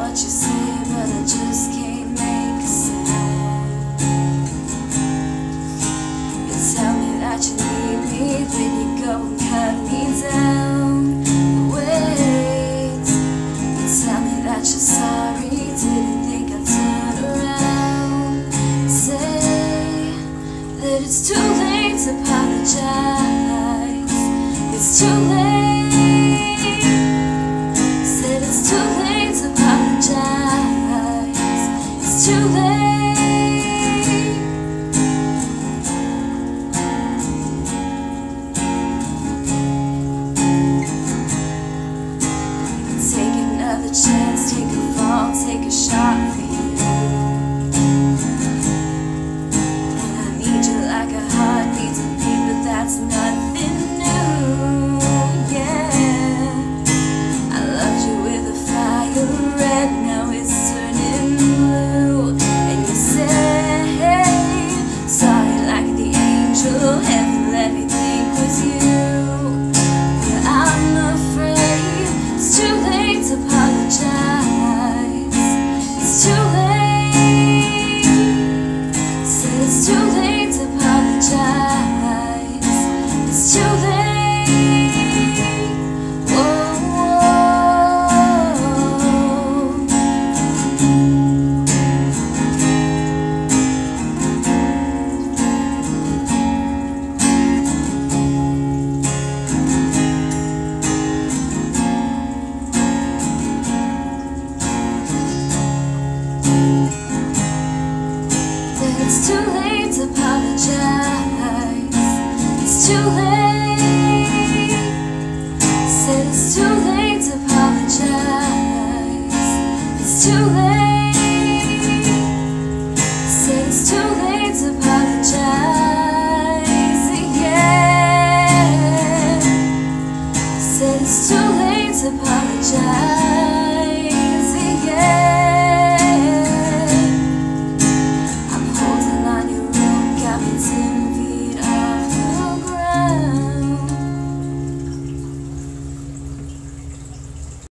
what you say, but I just can't make a sound. You tell me that you need me, then you go and cut me down. Wait, you tell me that you